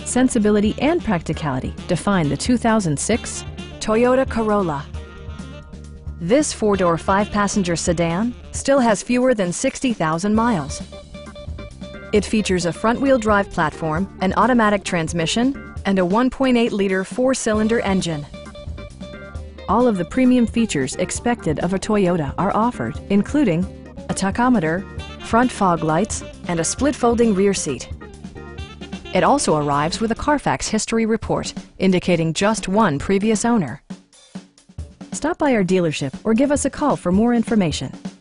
sensibility, and practicality define the 2006 Toyota Corolla. This four-door, five-passenger sedan still has fewer than 60,000 miles. It features a front-wheel drive platform, an automatic transmission, and a 1.8-liter four-cylinder engine. All of the premium features expected of a Toyota are offered, including a tachometer, front fog lights, and a split-folding rear seat. It also arrives with a Carfax history report, indicating just one previous owner. Stop by our dealership or give us a call for more information.